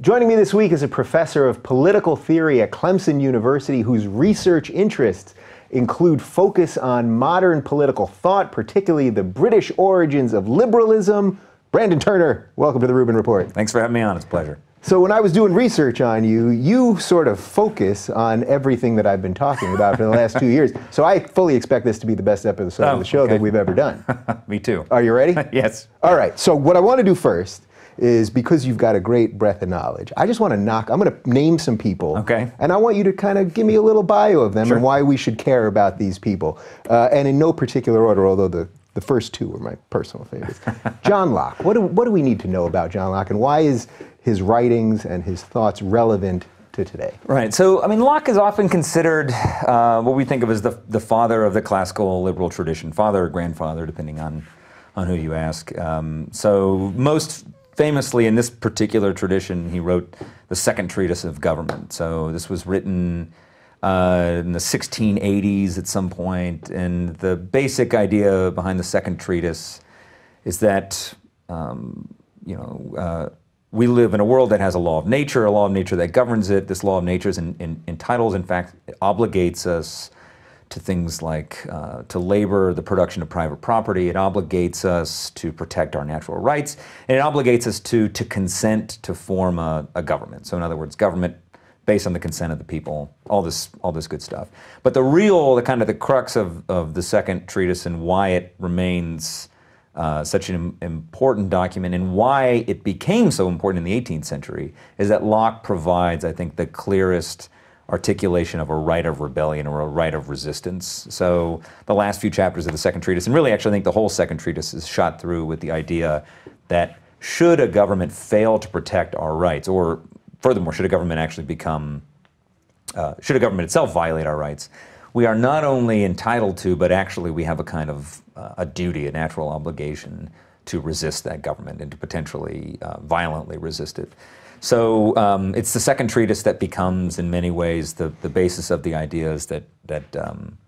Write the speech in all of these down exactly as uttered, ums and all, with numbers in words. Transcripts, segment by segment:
Joining me this week is a professor of political theory at Clemson University whose research interests include focus on modern political thought, particularly the British origins of liberalism. Brandon Turner, welcome to the Rubin Report. Thanks for having me on. It's a pleasure. So when I was doing research on you, you sort of focus on everything that I've been talking about for the last two years. So I fully expect this to be the best episode oh, of the show okay. that we've ever done. Me too. Are you ready? Yes. All right. So what I want to do first is, because you've got a great breadth of knowledge, I just want to knock, I'm going to name some people. Okay. And I want you to kind of give me a little bio of them Sure. and why we should care about these people. Uh, and in no particular order, although the, the first two were my personal favorites. John Locke. What do, what do we need to know about John Locke, and why is his writings and his thoughts relevant to today? Right. So, I mean, Locke is often considered uh, what we think of as the, the father of the classical liberal tradition, father or grandfather, depending on, on who you ask. Um, so most famously, in this particular tradition, he wrote the Second Treatise of Government. So this was written uh, in the sixteen eighties at some point, and the basic idea behind the Second Treatise is that um, you know uh, we live in a world that has a law of nature, a law of nature that governs it. This law of nature is in, in, entitles, in fact, it obligates us to things like uh, to labor, the production of private property. It obligates us to protect our natural rights, and it obligates us to to consent to form a, a government. So in other words, government based on the consent of the people, all this all this good stuff. But the real, the kind of the crux of, of the Second Treatise and why it remains uh, such an important document and why it became so important in the eighteenth century is that Locke provides, I think, the clearest articulation of a right of rebellion or a right of resistance. So the last few chapters of the Second Treatise, and really actually I think the whole Second Treatise is shot through with the idea that should a government fail to protect our rights, or furthermore, should a government actually become, uh, should a government itself violate our rights, we are not only entitled to, but actually we have a kind of uh, a duty, a natural obligation to resist that government and to potentially uh, violently resist it. So um, it's the Second Treatise that becomes, in many ways, the, the basis of the ideas that that um,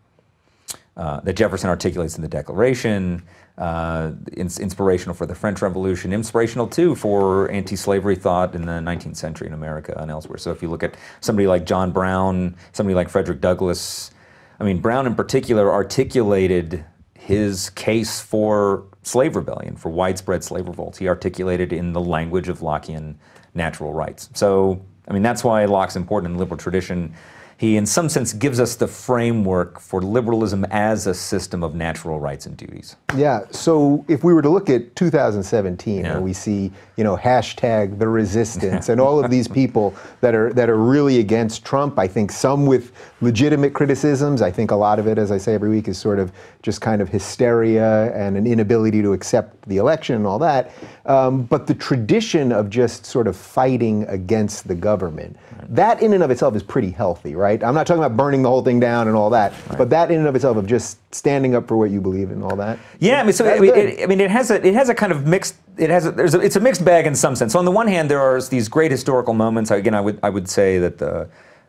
uh, that Jefferson articulates in the Declaration, uh, ins inspirational for the French Revolution, inspirational too for anti-slavery thought in the nineteenth century in America and elsewhere. So if you look at somebody like John Brown, somebody like Frederick Douglass, I mean, Brown in particular articulated his case for slave rebellion, for widespread slave revolts. He articulated in the language of Lockean natural rights. So, I mean, that's why Locke's important in the liberal tradition. He, in some sense, gives us the framework for liberalism as a system of natural rights and duties. Yeah, so if we were to look at two thousand seventeen, yeah. where we see, you know, hashtag the resistance and all of these people that are that are really against Trump, I think some with legitimate criticisms. I think a lot of it, as I say every week, is sort of just kind of hysteria and an inability to accept the election and all that. Um, but the tradition of just sort of fighting against the government, right. that in and of itself is pretty healthy, right? I'm not talking about burning the whole thing down and all that, right. but that in and of itself of just standing up for what you believe in and all that. Yeah, I mean, so it, it, I mean, it has a it has a kind of mixed. It has a, there's a, it's a mixed bag in some sense. So on the one hand, there are these great historical moments. Again, I would I would say that the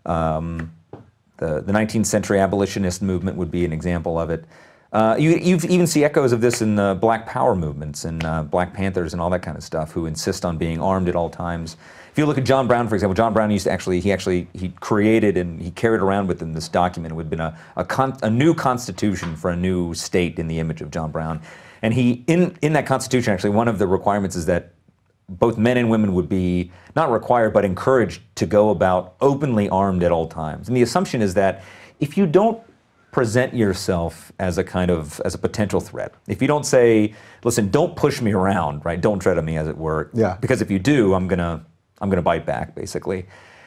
um, the the nineteenth century abolitionist movement would be an example of it. Uh, you you even see echoes of this in the Black Power movements and uh, Black Panthers and all that kind of stuff, who insist on being armed at all times. If you look at John Brown, for example, John Brown used to actually, he actually, he created and he carried around with him this document. It would have been a, a, con a new constitution for a new state in the image of John Brown. And he, in, in that constitution, actually, one of the requirements is that both men and women would be, not required, but encouraged to go about openly armed at all times. And the assumption is that if you don't present yourself as a kind of, as a potential threat, if you don't say, listen, don't push me around, right, don't tread on me, as it were, yeah. because if you do, I'm gonna, I'm going to bite back, basically.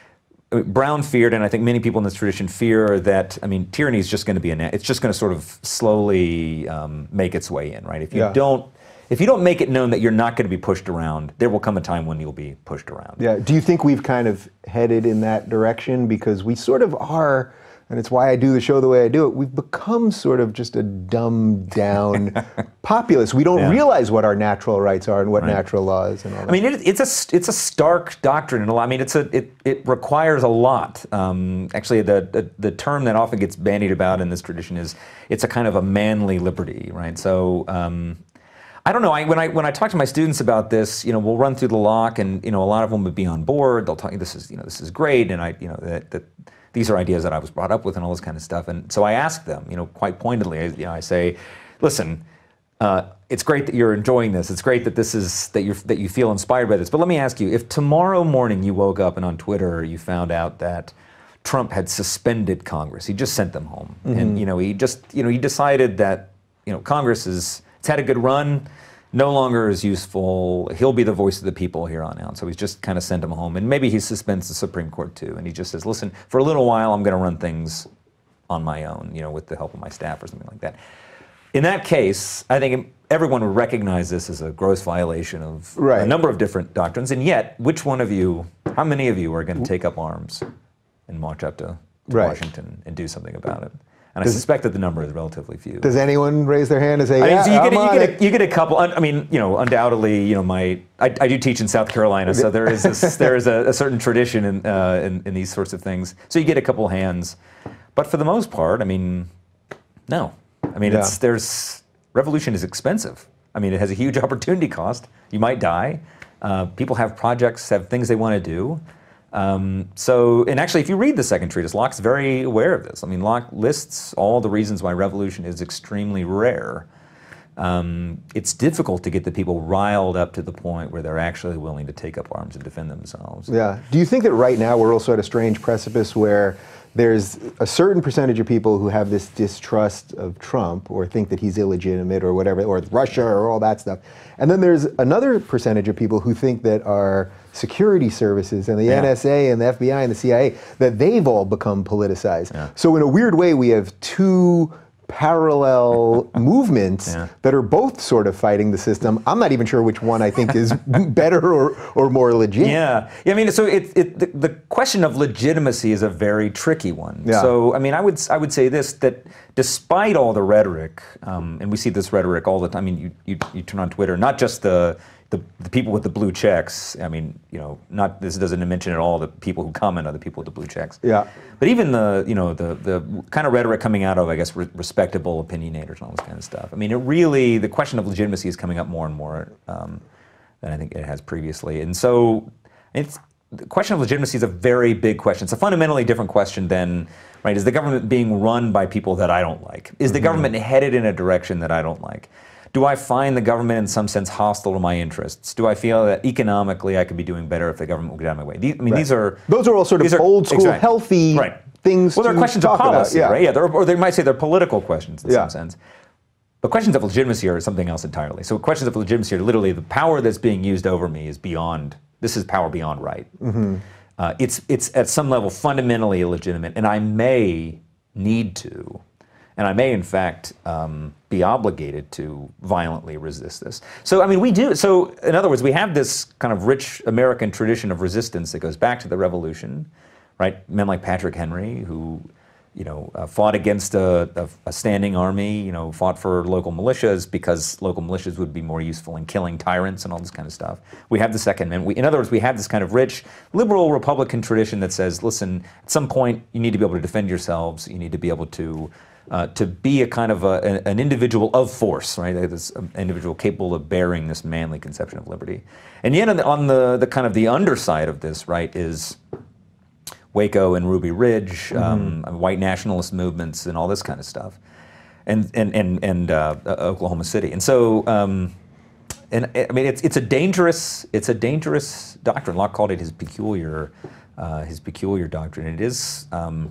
Brown feared, and I think many people in this tradition fear, that, I mean, tyranny is just going to be, an, it's just going to sort of slowly um, make its way in, right? If you yeah. don't, if you don't make it known that you're not going to be pushed around, there will come a time when you'll be pushed around. Yeah. Do you think we've kind of headed in that direction? Because we sort of are, and it's why I do the show the way I do it, we've become sort of just a dumbed down populace. We don't yeah. realize what our natural rights are and what right. natural law is and all that. I mean, it, it's a it's a stark doctrine, and a lot. I mean, it's a it it requires a lot. Um, actually, the, the the term that often gets bandied about in this tradition is it's a kind of a manly liberty, right? So. Um, I don't know. I, when I when I talk to my students about this, you know, we'll run through the Locke, and you know, a lot of them would be on board. They'll tell you this is you know this is great, and I you know that, that these are ideas that I was brought up with, and all this kind of stuff. And so I ask them, you know, quite pointedly, I, you know, I say, listen, uh, it's great that you're enjoying this. It's great that this is that you that you feel inspired by this. But let me ask you, if tomorrow morning you woke up and on Twitter you found out that Trump had suspended Congress, he just sent them home, mm-hmm. and you know, he just you know he decided that you know Congress is it's had a good run. No longer is useful. He'll be the voice of the people here on out. So he's just kind of sent him home. And maybe he suspends the Supreme Court too. And he just says, listen, for a little while, I'm going to run things on my own, you know, with the help of my staff or something like that. In that case, I think everyone would recognize this as a gross violation of right. a number of different doctrines. And yet, which one of you, how many of you are going to take up arms and march up to, to right. Washington and do something about it? And does, I suspect that the number is relatively few. Does anyone raise their hand and say, I mean, yeah, so you, I'm get a, you, on get it. a, you get a couple, I mean, you know, undoubtedly, you know, my, I, I do teach in South Carolina, so there is this, there is a, a certain tradition in, uh, in, in these sorts of things. So you get a couple hands. But for the most part, I mean, no. I mean, yeah. it's, there's, revolution is expensive. I mean, it has a huge opportunity cost. You might die. Uh, people have projects, have things they want to do. Um, so, and actually, if you read the second treatise, Locke's very aware of this. I mean, Locke lists all the reasons why revolution is extremely rare. Um, it's difficult to get the people riled up to the point where they're actually willing to take up arms and defend themselves. Yeah. Do you think that right now we're also at a strange precipice where there's a certain percentage of people who have this distrust of Trump or think that he's illegitimate or whatever, or Russia or all that stuff. And then there's another percentage of people who think that our security services and the yeah. N S A and the F B I and the C I A, that they've all become politicized. Yeah. So in a weird way, we have two parallel movements yeah. that are both sort of fighting the system. I'm not even sure which one I think is better or, or more legit. Yeah. yeah, I mean, so it, it, the, the question of legitimacy is a very tricky one. Yeah. So, I mean, I would I would say this, that despite all the rhetoric, um, and we see this rhetoric all the time, I mean, you, you, you turn on Twitter, not just the The, the people with the blue checks, I mean, you know, not this doesn't mention at all the people who comment are the people with the blue checks. Yeah. But even the, you know, the the kind of rhetoric coming out of, I guess, re respectable opinionators and all this kind of stuff. I mean, it really, the question of legitimacy is coming up more and more um, than I think it has previously. And so, it's the question of legitimacy is a very big question. It's a fundamentally different question than, right? Is the government being run by people that I don't like? Is the mm-hmm. government headed in a direction that I don't like? Do I find the government in some sense hostile to my interests? Do I feel that economically I could be doing better if the government would get out of my way? These, I mean, right. these are those are all sort of are, old school, exactly. healthy right. things. Well, they're to questions talk of policy, about. Yeah. right? Yeah, they're, or they might say they're political questions in yeah. some sense. But questions of legitimacy are something else entirely. So questions of legitimacy are literally the power that's being used over me is beyond. This is power beyond right. Mm-hmm. uh, it's it's at some level fundamentally illegitimate, and I may need to. And I may, in fact, um, be obligated to violently resist this. So, I mean, we do. So, in other words, we have this kind of rich American tradition of resistance that goes back to the Revolution, right? Men like Patrick Henry, who, you know, uh, fought against a, a, a standing army, you know, fought for local militias because local militias would be more useful in killing tyrants and all this kind of stuff. We have the Second Amendment. We, in other words, we have this kind of rich liberal Republican tradition that says, listen, at some point, you need to be able to defend yourselves. You need to be able to Uh, to be a kind of a, an, an individual of force, right? This individual capable of bearing this manly conception of liberty. And yet on the, on the, the kind of the underside of this, right, is Waco and Ruby Ridge, um, mm-hmm. white nationalist movements and all this kind of stuff, and, and, and, and uh, Oklahoma City. And so, um, and I mean, it's, it's a dangerous, it's a dangerous doctrine. Locke called it his peculiar, uh, his peculiar doctrine. It is, um,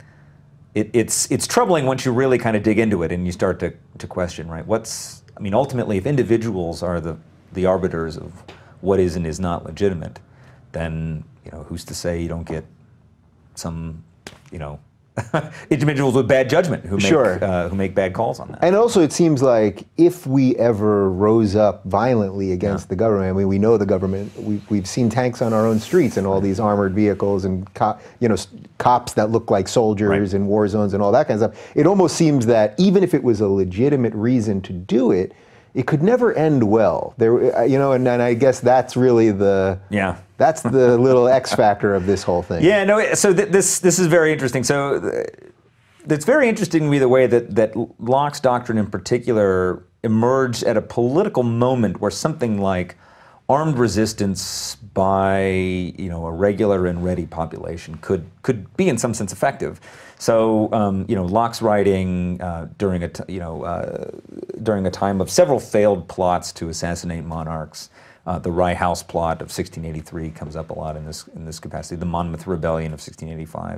It, it's it's troubling once you really kind of dig into it and you start to, to question, right? What's, I mean, ultimately, if individuals are the, the arbiters of what is and is not legitimate, then, you know, who's to say you don't get some, you know, individuals with bad judgment who make, sure. uh, who make bad calls on that. And also, it seems like if we ever rose up violently against yeah. the government, I mean, we know the government, we, we've seen tanks on our own streets and all these armored vehicles and, co you know, cops that look like soldiers right. in war zones and all that kind of stuff. It almost seems that even if it was a legitimate reason to do it, it could never end well. There, you know, and, and I guess that's really the yeah. that's the little X factor of this whole thing. Yeah, no. So th this this is very interesting. So th it's very interesting to me the way that that Locke's doctrine in particular emerged at a political moment where something like armed resistance by, you know, a regular and ready population could could be in some sense effective. So, um, you know, Locke's writing uh, during a t you know uh, during a time of several failed plots to assassinate monarchs. Uh, the Rye House plot of sixteen eighty-three comes up a lot in this in this capacity. The Monmouth Rebellion of sixteen eighty-five.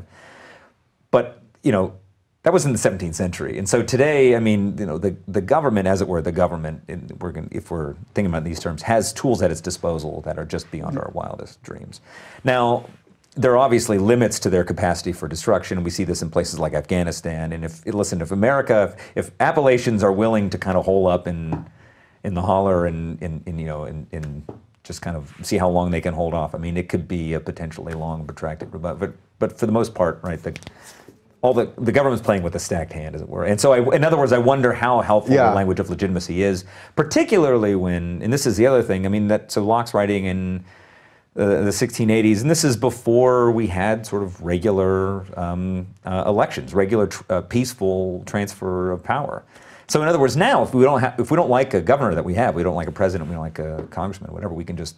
But you know, that was in the seventeenth century, and so today, I mean, you know, the the government, as it were, the government, in, we're gonna, if we're thinking about these terms, has tools at its disposal that are just beyond our wildest dreams. Now, there are obviously limits to their capacity for destruction. We see this in places like Afghanistan. And if listen, if America, if, if Appalachians are willing to kind of hole up in in the holler and in, in you know in, in just kind of see how long they can hold off. I mean, it could be a potentially long, protracted rebuttal. But but for the most part, right, the all the the government's playing with a stacked hand, as it were. And so, I, in other words, I wonder how helpful yeah. the language of legitimacy is, particularly when, and this is the other thing. I mean, that so Locke's writing in uh, the sixteen eighties, and this is before we had sort of regular um, uh, elections, regular tr uh, peaceful transfer of power. So in other words, now if we don't have, if we don't like a governor that we have, we don't like a president, we don't like a congressman, whatever, we can just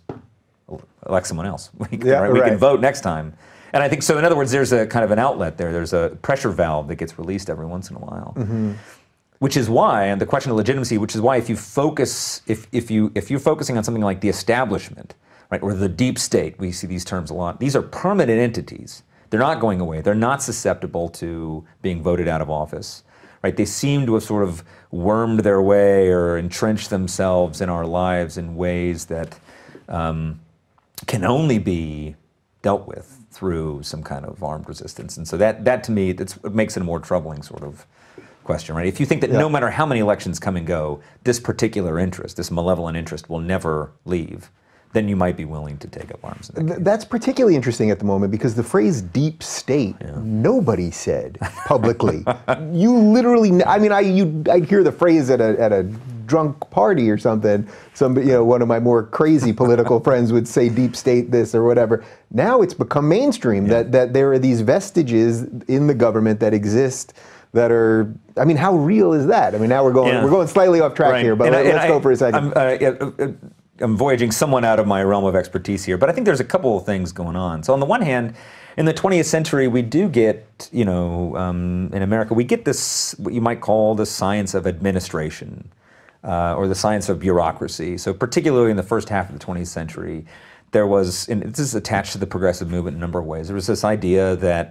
elect someone else. We can, yeah, right? we right. can vote next time. And I think so. In other words, there's a kind of an outlet there. There's a pressure valve that gets released every once in a while, mm-hmm. which is why, and the question of legitimacy, which is why if you focus, if if you if you're focusing on something like the establishment, right, or the deep state, we see these terms a lot. These are permanent entities. They're not going away. They're not susceptible to being voted out of office. Right? They seem to have sort of wormed their way or entrenched themselves in our lives in ways that um, can only be dealt with through some kind of armed resistance. And so that, that to me, that's what makes it a more troubling sort of question, right? If you think that yeah. no matter how many elections come and go, this particular interest, this malevolent interest will never leave, then you might be willing to take up arms. In that That's particularly interesting at the moment because the phrase deep state, yeah. nobody said publicly. You literally, I mean, I you I hear the phrase at a at a drunk party or something. Some, you know, one of my more crazy political friends would say deep state this or whatever. Now it's become mainstream yeah. that that there are these vestiges in the government that exist that are, I mean, how real is that? I mean, now we're going yeah. we're going slightly off track right. here, but and let, I, let's I, go for a second. I'm, uh, uh, I'm voyaging somewhat out of my realm of expertise here, but I think there's a couple of things going on. So on the one hand, in the twentieth century, we do get, you know, um, in America, we get this, what you might call the science of administration, uh, or the science of bureaucracy. So particularly in the first half of the twentieth century, there was, and this is attached to the progressive movement in a number of ways, there was this idea that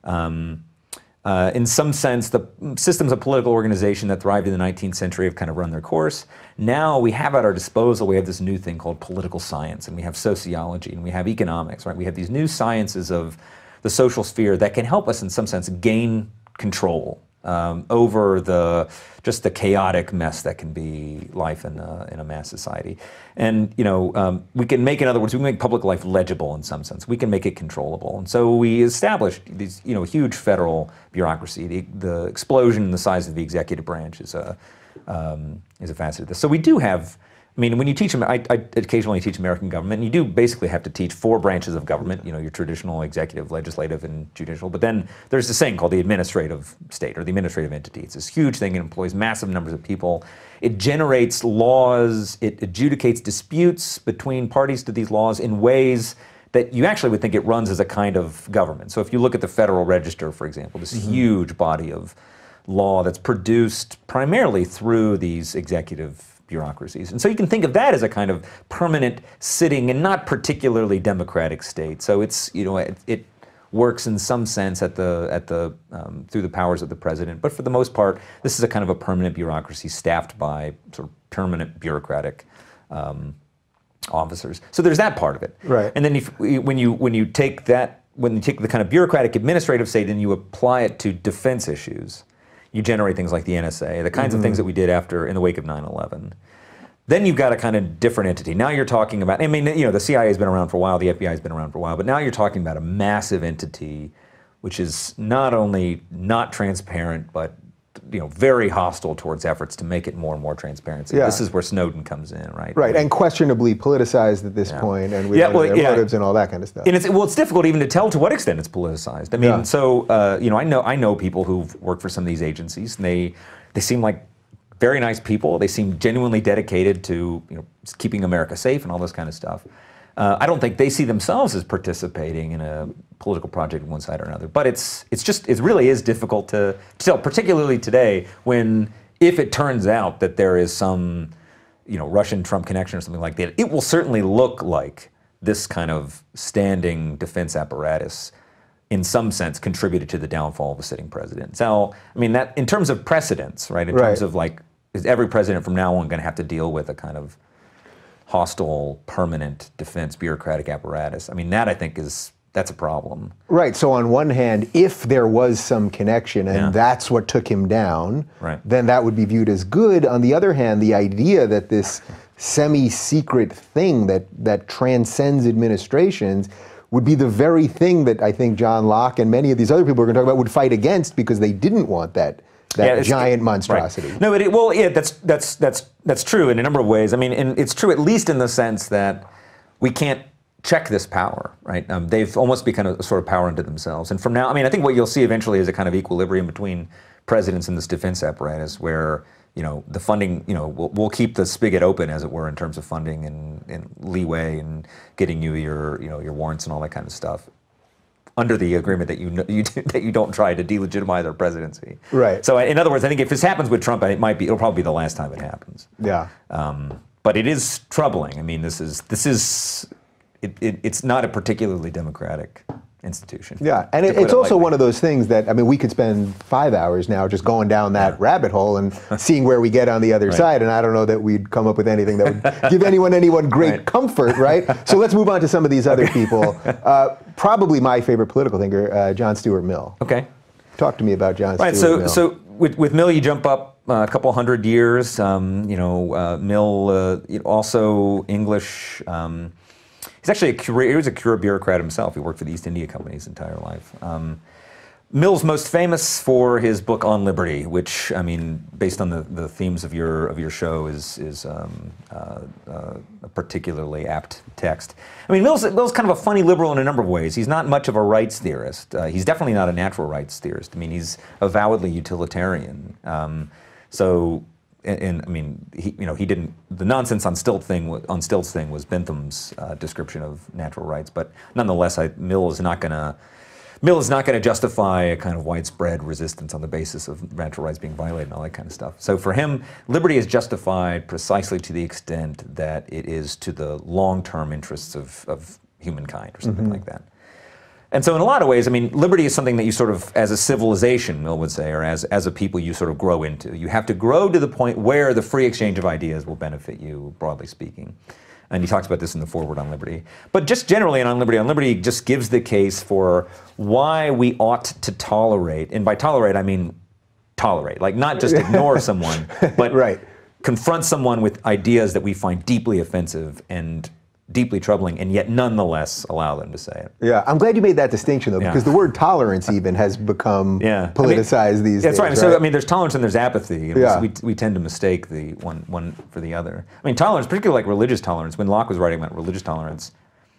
um, Uh, in some sense, the systems of political organization that thrived in the nineteenth century have kind of run their course. Now we have at our disposal, we have this new thing called political science, and we have sociology, and we have economics, right? We have these new sciences of the social sphere that can help us in some sense gain control um, over the just the chaotic mess that can be life in a, in a mass society. And you know, um, we can make, in other words, we can make public life legible in some sense. We can make it controllable. And so we established these, you know, huge federal bureaucracy. The, the explosion in the size of the executive branch is a um, is a facet of this. So we do have. I mean, when you teach them, I, I occasionally teach American government, and you do basically have to teach four branches of government, you know, your traditional executive, legislative, and judicial. But then there's this thing called the administrative state, or the administrative entity. It's this huge thing. It employs massive numbers of people. It generates laws. It adjudicates disputes between parties to these laws in ways that you actually would think it runs as a kind of government. So if you look at the Federal Register, for example, this mm-hmm. huge body of law that's produced primarily through these executive bureaucracies. And so you can think of that as a kind of permanent sitting and not particularly democratic state. So it's, you know, it, it works in some sense at the, at the, um, through the powers of the president. But for the most part, this is a kind of a permanent bureaucracy staffed by sort of permanent bureaucratic um, officers. So there's that part of it. Right. And then if, when you, when you take that, when you take the kind of bureaucratic administrative state and you apply it to defense issues, you generate things like the N S A, the kinds mm-hmm. of things that we did after, in the wake of nine eleven. Then you've got a kind of different entity. Now you're talking about, I mean, you know, the C I A has been around for a while, the F B I has been around for a while, but now you're talking about a massive entity which is not only not transparent, but, you know, very hostile towards efforts to make it more and more transparent. So yeah. This is where Snowden comes in, right? Right, and questionably politicized at this yeah. point, and we yeah, know well, their yeah. motives and all that kind of stuff. And it's, well, it's difficult even to tell to what extent it's politicized. I mean, yeah. so, uh, you know, I know I know people who've worked for some of these agencies, and they, they seem like very nice people. They seem genuinely dedicated to you know, keeping America safe and all this kind of stuff. Uh, I don't think they see themselves as participating in a political project on one side or another. But it's it's just it really is difficult to, to tell, particularly today, when if it turns out that there is some you know Russian-Trump connection or something like that, it will certainly look like this kind of standing defense apparatus, in some sense, contributed to the downfall of a sitting president. So, I mean, that in terms of precedents, right? In right. terms of like, is every president from now on going to have to deal with a kind of hostile, permanent defense bureaucratic apparatus? I mean, that I think is, that's a problem. Right, so on one hand, if there was some connection and Yeah. that's what took him down, Right. then that would be viewed as good. On the other hand, the idea that this semi-secret thing that, that transcends administrations would be the very thing that I think John Locke and many of these other people we're going to talk about would fight against because they didn't want that that Yeah, giant monstrosity. Right. No, but it, well, yeah, that's that's that's that's true in a number of ways. I mean, and it's true at least in the sense that we can't check this power, right? Um, they've almost become a sort of power unto themselves. And from now, I mean, I think what you'll see eventually is a kind of equilibrium between presidents and this defense apparatus, where you know the funding, you know, we'll, we'll keep the spigot open, as it were, in terms of funding and, and leeway and getting you your, you know, your warrants and all that kind of stuff, under the agreement that you you that you don't try to delegitimize our presidency. Right. So, in other words, I think if this happens with Trump, it might be it'll probably be the last time it happens. Yeah. Um, but it is troubling. I mean, this is this is it, it, it's not a particularly democratic institution. Yeah, and it, it's also one of those things that, I mean, we could spend five hours now just going down that yeah. rabbit hole and seeing where we get on the other right. side, and I don't know that we'd come up with anything that would give anyone anyone great right. comfort, right? So let's move on to some of these other people. Uh, probably my favorite political thinker, uh, John Stuart Mill. Okay. Talk to me about John right, Stuart so, Mill. So with, with Mill, you jump up uh, a couple hundred years. Um, you know, uh, Mill, uh, also English. Um, He's actually a career, he was a career bureaucrat himself. He worked for the East India Company his entire life. Um, Mill's most famous for his book On Liberty, which, I mean, based on the, the themes of your of your show, is is um, uh, uh, a particularly apt text. I mean, Mill's, Mill's kind of a funny liberal in a number of ways. He's not much of a rights theorist. Uh, he's definitely not a natural rights theorist. I mean, he's avowedly utilitarian. Um, so. And, and I mean, he, you know, he didn't. The nonsense on stilts thing, on stilts thing, was Bentham's uh, description of natural rights. But nonetheless, I, Mill is not going to. Mill is not going to justify a kind of widespread resistance on the basis of natural rights being violated and all that kind of stuff. So for him, liberty is justified precisely to the extent that it is to the long-term interests of, of humankind, or something mm-hmm. like that. And so in a lot of ways, I mean, liberty is something that you sort of, as a civilization, Mill would say, or as, as a people, you sort of grow into. You have to grow to the point where the free exchange of ideas will benefit you, broadly speaking. And he talks about this in the foreword on liberty. But just generally, and on liberty, on liberty just gives the case for why we ought to tolerate, and by tolerate, I mean tolerate, like not just ignore someone, but right. confront someone with ideas that we find deeply offensive and deeply troubling, and yet nonetheless allow them to say it. Yeah, I'm glad you made that distinction, though, yeah. because the word tolerance even has become yeah. politicized I mean, these that's days. right. right. So I mean, there's tolerance and there's apathy. And yeah. we, we tend to mistake the one one for the other. I mean, tolerance, particularly like religious tolerance. When Locke was writing about religious tolerance,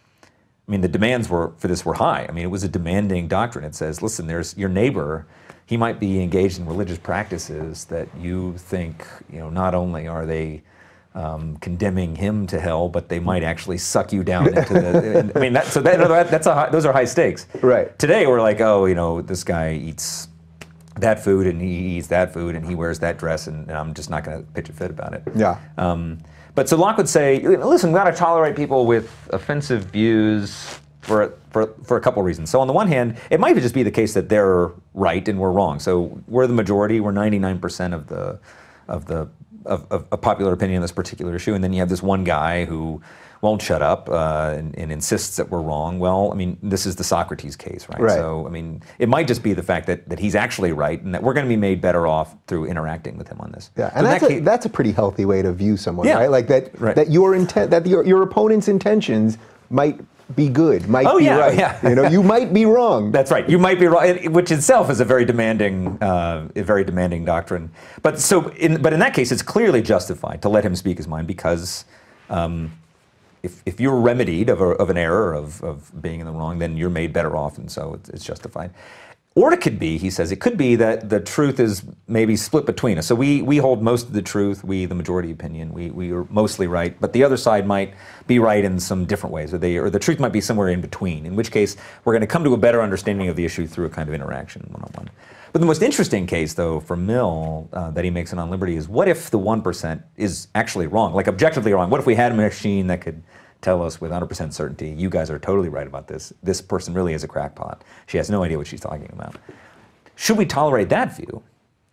I mean, the demands were for this were high. I mean, it was a demanding doctrine. It says, listen, there's your neighbor. He might be engaged in religious practices that you think, you know, not only are they Um, condemning him to hell, but they might actually suck you down into the. And, I mean, that, so that, that's a high, those are high stakes. Right. Today we're like, oh, you know, this guy eats that food and he eats that food and he wears that dress, and, and I'm just not going to pitch a fit about it. Yeah. Um, but so Locke would say, listen, we've got to tolerate people with offensive views for for for a couple reasons. So on the one hand, it might just be the case that they're right and we're wrong. So we're the majority. We're ninety-nine percent of the of the Of, of, of popular opinion on this particular issue, and then you have this one guy who won't shut up uh, and, and insists that we're wrong. Well, I mean, this is the Socrates case, right? right? So, I mean, it might just be the fact that, that he's actually right, and that we're going to be made better off through interacting with him on this. Yeah, and so that's, that a, case, that's a pretty healthy way to view someone, yeah, right? Like that, right. that your intent, that your your opponent's intentions might be good, might oh, be yeah, right. Yeah. You know, you might be wrong. That's right. You might be wrong, which itself is a very demanding, uh, a very demanding doctrine. But so, in, but in that case, it's clearly justified to let him speak his mind, because um, if if you're remedied of, a, of an error of, of being in the wrong, then you're made better off, and so it's, it's justified. or it could be, he says, it could be that the truth is maybe split between us. So we, we hold most of the truth, we, the majority opinion, we, we are mostly right, but the other side might be right in some different ways, or, they, or the truth might be somewhere in between, in which case we're going to come to a better understanding of the issue through a kind of interaction one-on-one. But the most interesting case, though, for Mill uh, that he makes on liberty is, what if the one percent is actually wrong, like objectively wrong? What if we had a machine that could tell us with one hundred percent certainty, you guys are totally right about this, this person really is a crackpot, she has no idea what she's talking about? Should we tolerate that view?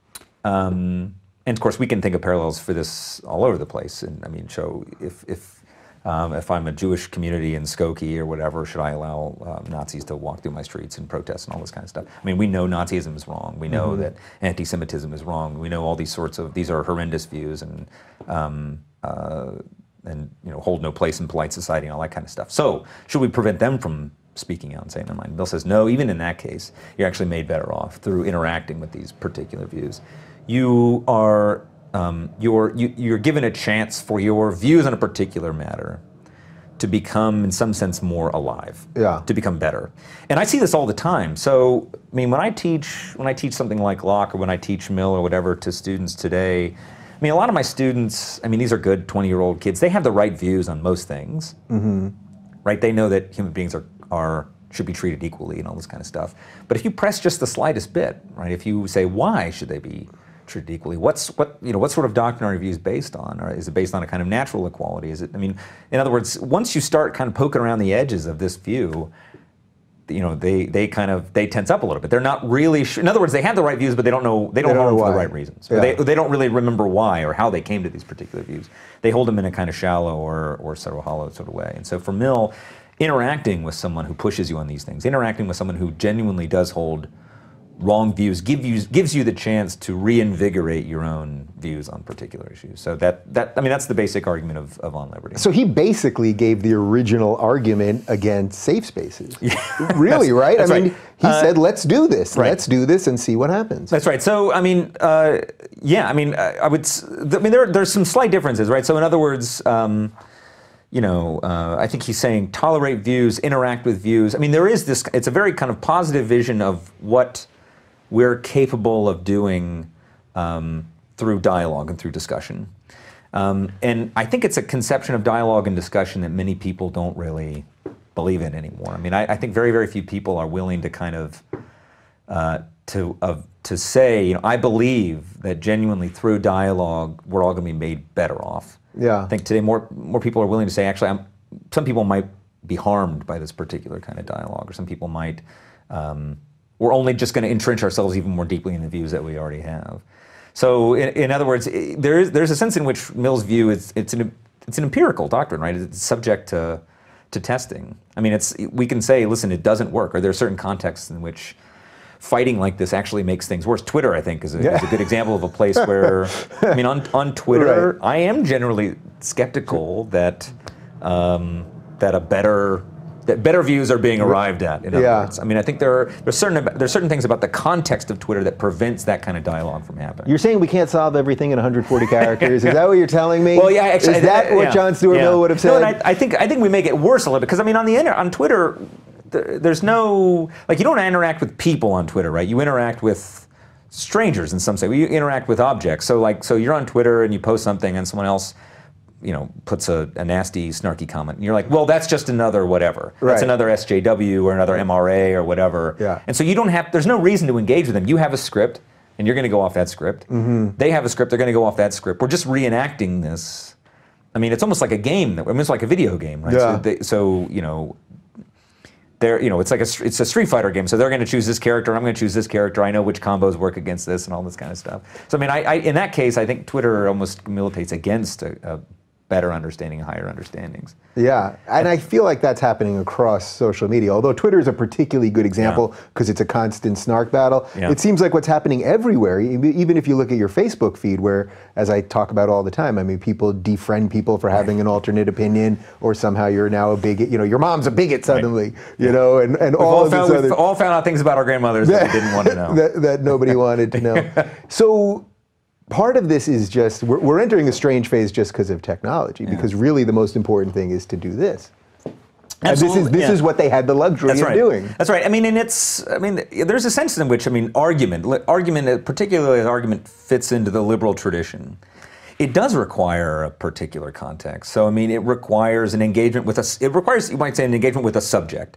Um, and of course, we can think of parallels for this all over the place. And I mean, so if, if, um, if I'm a Jewish community in Skokie or whatever, should I allow uh, Nazis to walk through my streets and protest and all this kind of stuff? I mean, we know Nazism is wrong. We know mm-hmm. that anti-Semitism is wrong. We know all these sorts of, these are horrendous views, and um, uh, and you know, hold no place in polite society and all that kind of stuff. So should we prevent them from speaking out and saying their mind? Bill says, no, even in that case, you're actually made better off through interacting with these particular views. You are, um, you're, you, you're given a chance for your views on a particular matter to become, in some sense, more alive, yeah. to become better. And I see this all the time. So, I mean, when I teach, when I teach something like Locke, or when I teach Mill or whatever to students today, I mean, a lot of my students, I mean, these are good twenty-year-old kids. They have the right views on most things, mm-hmm. right? They know that human beings are, are should be treated equally and all this kind of stuff. But if you press just the slightest bit, right? If you say, why should they be treated equally? What's what you know? What sort of doctrinary view is based on? Or is it based on a kind of natural equality? Is it? I mean, in other words, once you start kind of poking around the edges of this view, you know, they they kind of they tense up a little bit. They're not really sure. In other words, they have the right views, but they don't know they don't, they don't hold them for the right reasons. Yeah. Or they they don't really remember why or how they came to these particular views. They hold them in a kind of shallow or or sort of hollow sort of way. And so for Mill, interacting with someone who pushes you on these things, interacting with someone who genuinely does hold wrong views, give you, gives you the chance to reinvigorate your own views on particular issues. So that, that I mean, that's the basic argument of, of On Liberty. So he basically gave the original argument against safe spaces. Yeah. Really, right? That's I mean, right. he uh, said, let's do this. Right. Let's do this and see what happens. That's right. So, I mean, uh, yeah, I mean, I would, I mean, there, there's some slight differences, right? So in other words, um, you know, uh, I think he's saying tolerate views, interact with views. I mean, there is this, it's a very kind of positive vision of what we're capable of doing um, through dialogue and through discussion. Um, and I think it's a conception of dialogue and discussion that many people don't really believe in anymore. I mean, I, I think very, very few people are willing to kind of, uh, to, uh, to say, you know, I believe that genuinely through dialogue, we're all gonna be made better off. Yeah. I think today more, more people are willing to say, actually, I'm, some people might be harmed by this particular kind of dialogue, or some people might, um, we're only just going to entrench ourselves even more deeply in the views that we already have. So, in, in other words, there is there's a sense in which Mill's view is it's an it's an empirical doctrine, right? It's subject to to testing. I mean, it's we can say, listen, it doesn't work, or there are certain contexts in which fighting like this actually makes things worse. Twitter, I think, is a, yeah. is a good example of a place where, I mean, on on Twitter, right. I am generally skeptical that um, that a better that better views are being arrived at, in other yeah. words. I mean, I think there are there's certain there's certain things about the context of Twitter that prevents that kind of dialogue from happening. You're saying we can't solve everything in one hundred forty characters? Is that what you're telling me? Well, yeah, actually, is that I, what yeah, John Stuart yeah. Mill would have said? No, and I, I think I think we make it worse a little bit because I mean, on the inter on Twitter, th there's no like you don't interact with people on Twitter, right? You interact with strangers in some way. You interact with objects. So like, so you're on Twitter and you post something, and someone else, you know, puts a, a nasty, snarky comment, and you're like, well, that's just another whatever. Right. That's another S J W or another M R A or whatever. Yeah. And so you don't have, there's no reason to engage with them. You have a script, and you're going to go off that script. Mm-hmm. They have a script, they're going to go off that script. We're just reenacting this. I mean, it's almost like a game. That, I mean, it's like a video game, right? Yeah. So, they, so you know, they're, you know, it's like a, it's a Street Fighter game. So they're going to choose this character, I'm going to choose this character. I know which combos work against this and all this kind of stuff. So I mean, I, I in that case, I think Twitter almost militates against a, a better understanding, higher understandings. Yeah, and I feel like that's happening across social media, although Twitter is a particularly good example because yeah. it's a constant snark battle. Yeah. It seems like what's happening everywhere, even if you look at your Facebook feed where, as I talk about all the time, I mean, people defriend people for having an alternate opinion, or somehow you're now a bigot, you know, your mom's a bigot suddenly, right. you yeah. know, and, and all, all of found, this We've other... all found out things about our grandmothers that, that we didn't want to know. that, that nobody wanted to know. So, part of this is just, we're, we're entering a strange phase just because of technology, because really the most important thing is to do this. And this is this yeah. is what they had the luxury That's of right. doing. That's right. I mean, and it's, I mean, there's a sense in which, I mean, argument, argument, particularly as argument fits into the liberal tradition, it does require a particular context. So, I mean, it requires an engagement with a, it requires, you might say, an engagement with a subject.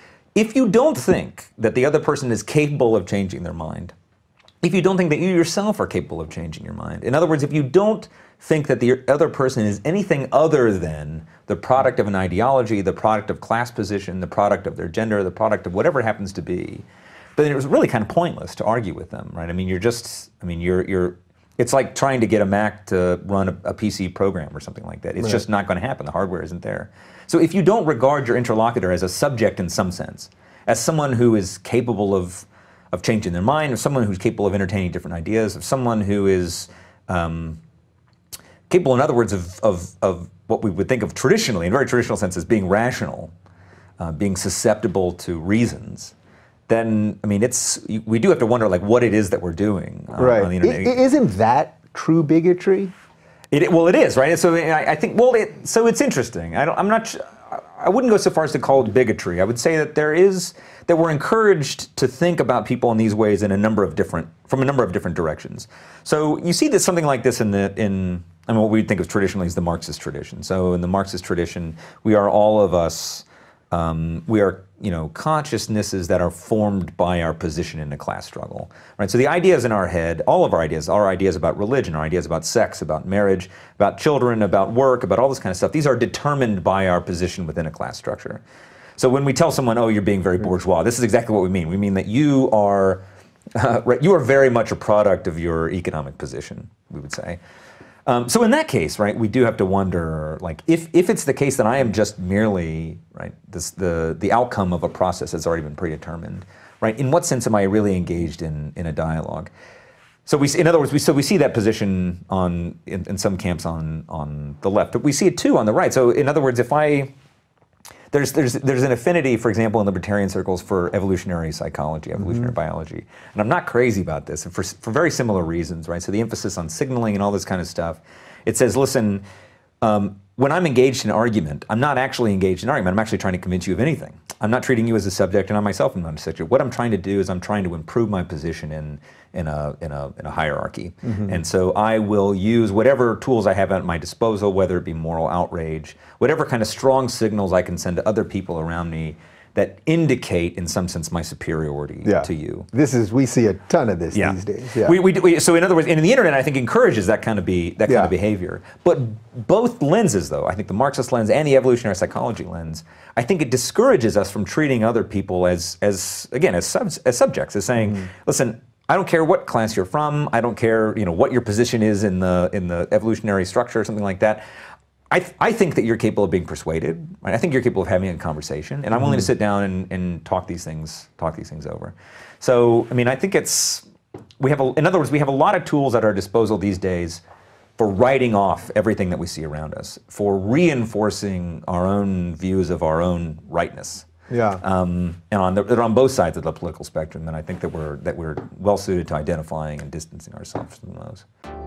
If you don't think that the other person is capable of changing their mind, if you don't think that you yourself are capable of changing your mind, in other words, if you don't think that the other person is anything other than the product of an ideology, the product of class position, the product of their gender, the product of whatever it happens to be, then it was really kind of pointless to argue with them, right? I mean, you're just, I mean, you're, you're, it's like trying to get a Mac to run a, a P C program or something like that. It's right. just not going to happen. The hardware isn't there. So if you don't regard your interlocutor as a subject in some sense, as someone who is capable of, of changing their mind, of someone who's capable of entertaining different ideas, of someone who is um, capable, in other words, of, of, of what we would think of traditionally, in a very traditional sense, as being rational, uh, being susceptible to reasons, then, I mean, it's, we do have to wonder, like, what it is that we're doing uh, right. on the internet. I, isn't that true bigotry? It, well, it is, right? So I, I think, well, it, so it's interesting. I don't, I'm not, I wouldn't go so far as to call it bigotry. I would say that there is, that we're encouraged to think about people in these ways in a number of different, from a number of different directions. So you see this, something like this in the, in, I mean, what we think of traditionally as the Marxist tradition. So in the Marxist tradition, we are all of us, um, we are, you know, consciousnesses that are formed by our position in the class struggle, right? So the ideas in our head, all of our ideas, our ideas about religion, our ideas about sex, about marriage, about children, about work, about all this kind of stuff, these are determined by our position within a class structure. So when we tell someone, oh, you're being very bourgeois, this is exactly what we mean. We mean that you are, uh, right, you are very much a product of your economic position, we would say. Um, so in that case, right, we do have to wonder, like, if, if it's the case that I am just merely, right, this, the, the outcome of a process that's already been predetermined, right, in what sense am I really engaged in, in a dialogue? So we, in other words, we, so we see that position on, in, in some camps on, on the left, but we see it too on the right. So in other words, if I, There's, there's, there's an affinity, for example, in libertarian circles for evolutionary psychology, evolutionary mm-hmm. biology. And I'm not crazy about this, and for, for very similar reasons, right? So the emphasis on signaling and all this kind of stuff. It says, listen, um, when I'm engaged in argument, I'm not actually engaged in argument. I'm actually trying to convince you of anything. I'm not treating you as a subject, and I myself am not a subject. What I'm trying to do is I'm trying to improve my position in, in, a, in, a, in a hierarchy. Mm-hmm. And so I will use whatever tools I have at my disposal, whether it be moral outrage, whatever kind of strong signals I can send to other people around me that indicate, in some sense, my superiority yeah. to you. This is, we see a ton of this yeah. these days. Yeah. We, we, we, so in other words, and the internet, I think, encourages that kind of be that kind yeah. of behavior. But both lenses, though, I think the Marxist lens and the evolutionary psychology lens, I think it discourages us from treating other people as, as again, as, sub, as subjects, as saying, mm-hmm. listen, I don't care what class you're from, I don't care, you know, what your position is in the in the evolutionary structure or something like that. I, th I think that you're capable of being persuaded. Right? I think you're capable of having a conversation, and I'm willing mm-hmm. to sit down and, and talk these things, talk these things over. So, I mean, I think it's we have, a, in other words, we have a lot of tools at our disposal these days for writing off everything that we see around us, for reinforcing our own views of our own rightness. Yeah. Um, and on the, they're on both sides of the political spectrum, and I think that we're that we're well suited to identifying and distancing ourselves from those.